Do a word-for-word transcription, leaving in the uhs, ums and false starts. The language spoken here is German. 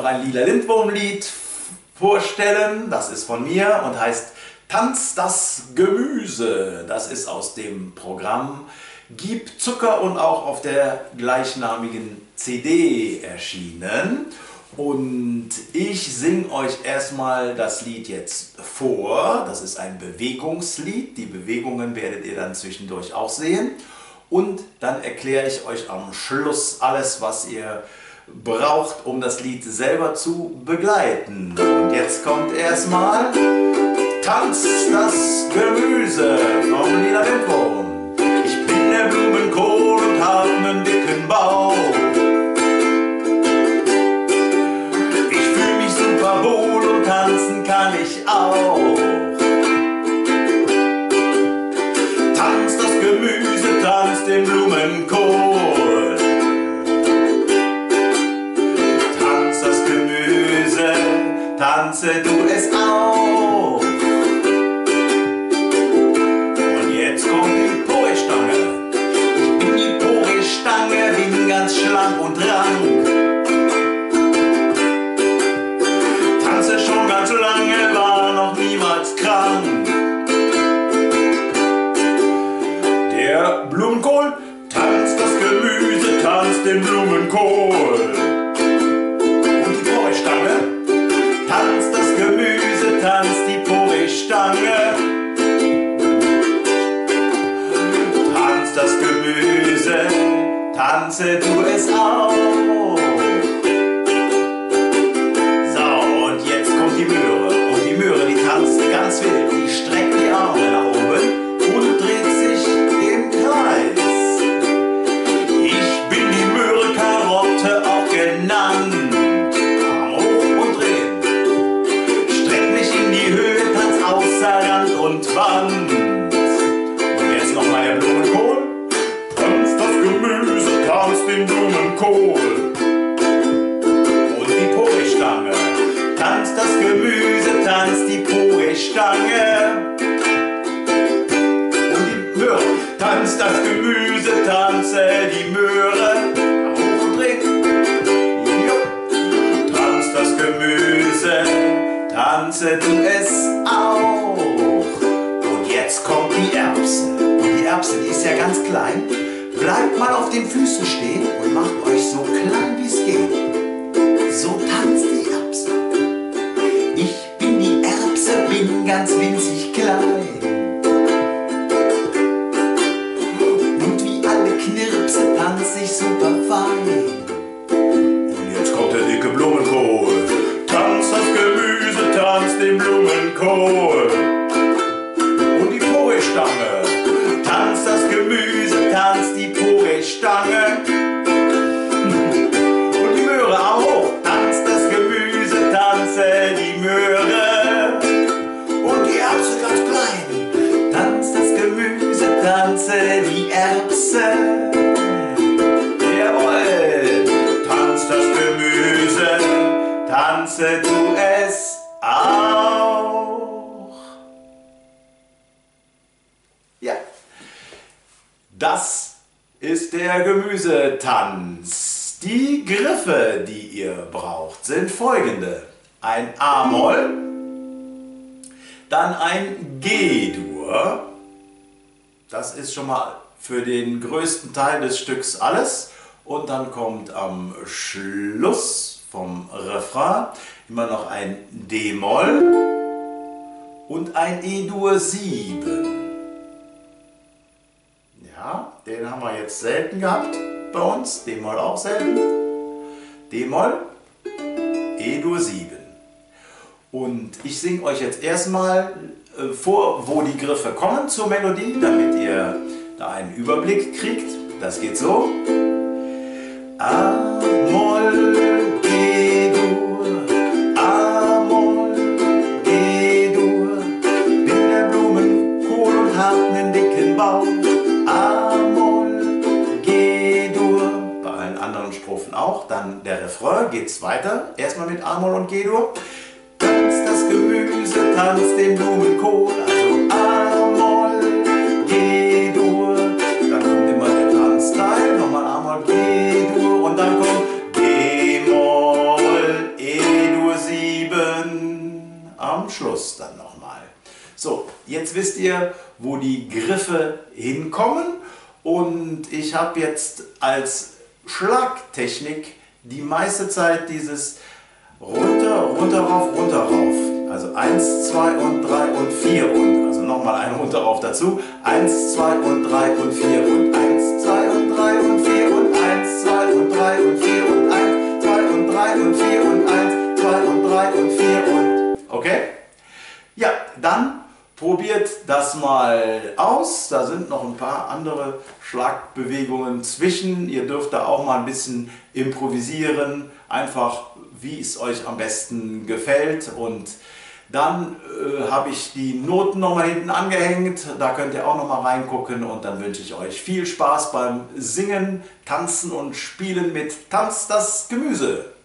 ein Lila Lindwurm-Lied vorstellen. Das ist von mir und heißt Tanz das Gemüse. Das ist aus dem Programm Gib Zucker und auch auf der gleichnamigen C D erschienen. Und ich singe euch erstmal das Lied jetzt vor. Das ist ein Bewegungslied. Die Bewegungen werdet ihr dann zwischendurch auch sehen. Und dann erkläre ich euch am Schluss alles, was ihr braucht, um das Lied selber zu begleiten. Und jetzt kommt erstmal Tanz das Gemüse vom Lila Lindwurm. Ich bin der Blumenkohl und hab nen dicken Bauch. Ich fühl mich super wohl und tanzen kann ich auch. Tanz das Gemüse, tanz den Blumenkohl. Tanz das Gemüse, tanze du es auch. Und jetzt kommt die Porree-Stange. Ich bin die Porree-Stange, bin ganz schlank und rank. Tanze schon ganz lange, war noch niemals krank. Der Blumenkohl tanzt das Gemüse, tanzt den Blumenkohl. Und die Porree-Stange tanzt das Gemüse, tanzt die Porree-Stange. Tanzt das Gemüse, tanze du es auch. So, und jetzt kommt die Möhre. Und die Möhre, die tanzt ganz wild. Die streckt die Arme nach oben und dreht sich im Kreis. Ich bin die Möhre, Karotte auch genannt. Arm hoch und drehen. Streck mich in die Höhe, tanz außer Rand und Wand. Und jetzt nochmal der Blumenkohl. Tanz das Gemüse, tanz den Blumenkohl. Und die Porree-Stange. Tanz das Gemüse, tanz die Porree-Stange. Tanz das Gemüse, tanze die Möhre. Hoch und drehen. Tanz das Gemüse, tanze du es auch. Und jetzt kommt die Erbse. Und die Erbse, die ist ja ganz klein. Bleibt mal auf den Füßen stehen und macht euch so klein wie es geht. So tanzt die Erbse. Ich bin die Erbse, bin ganz winzig klein. Tanz ich super fein. Und jetzt kommt der dicke Blumenkohl. Tanz das Gemüse, tanz den Blumenkohl. Und die Porree-Stange. Tanz das Gemüse, tanz die Porree-Stange. Und die Möhre auch hoch. Tanz das Gemüse, tanze die Möhre. Und die Erbse ganz klein. Tanz das Gemüse, tanze die Erbse. Tanze du es auch. Ja, das ist der Gemüsetanz. Die Griffe, die ihr braucht, sind folgende. Ein A-Moll, dann ein G-Dur. Das ist schon mal für den größten Teil des Stücks alles. Und dann kommt am Schluss vom Refrain immer noch ein D-Moll und ein E-Dur sieben. Ja, den haben wir jetzt selten gehabt bei uns. D-Moll auch selten. D-Moll, E-Dur sieben. Und ich singe euch jetzt erstmal äh, vor, wo die Griffe kommen zur Melodie, damit ihr da einen Überblick kriegt. Das geht so. A-Moll, G-Dur, A-Moll, G-Dur. Bin der Blumenkohl und hab nen dicken Bauch. A-Moll, G-Dur. Bei allen anderen Strophen auch. Dann der Refrain, geht's weiter. Erstmal mit A-Moll und G-Dur. Tanz das Gemüse, tanz den Blumenkohl. Also A-Moll, G-Dur. Dann kommt immer der Tanzteil. Nochmal A-Moll, G-Dur. Und dann kommt D-Moll, E So, jetzt wisst ihr, wo die Griffe hinkommen, und ich habe jetzt als Schlagtechnik die meiste Zeit dieses runter, runter, rauf, runter, rauf. Also eins, zwei und drei und vier und, also nochmal ein runter, rauf dazu. eins, zwei und drei und vier und eins, zwei und drei und vier und eins, zwei und drei und vier und eins, zwei und drei und vier und eins, zwei und drei und vier und... Okay? Ja, dann probiert das mal aus. Da sind noch ein paar andere Schlagbewegungen zwischen. Ihr dürft da auch mal ein bisschen improvisieren, einfach wie es euch am besten gefällt. Und dann äh, habe ich die Noten nochmal hinten angehängt. Da könnt ihr auch nochmal reingucken, und dann wünsche ich euch viel Spaß beim Singen, Tanzen und Spielen mit Tanz das Gemüse.